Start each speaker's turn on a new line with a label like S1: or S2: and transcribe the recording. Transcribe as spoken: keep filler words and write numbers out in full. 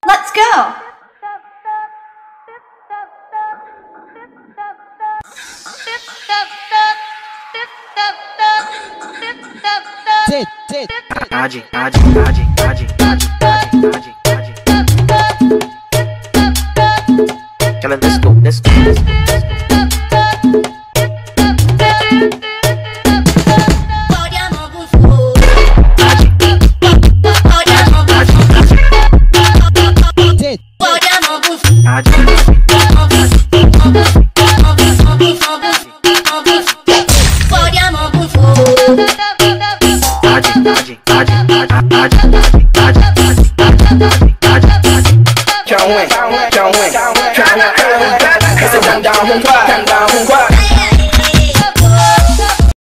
S1: Let's go!
S2: Did, did,
S3: Aji, Aji, Aji, Aji, Aji, Aji, Aji, Aji. Come on, let's go, let's go, let's go, let's go.
S2: did,
S4: Can't win, can't win, can't win. Cause it's down, down,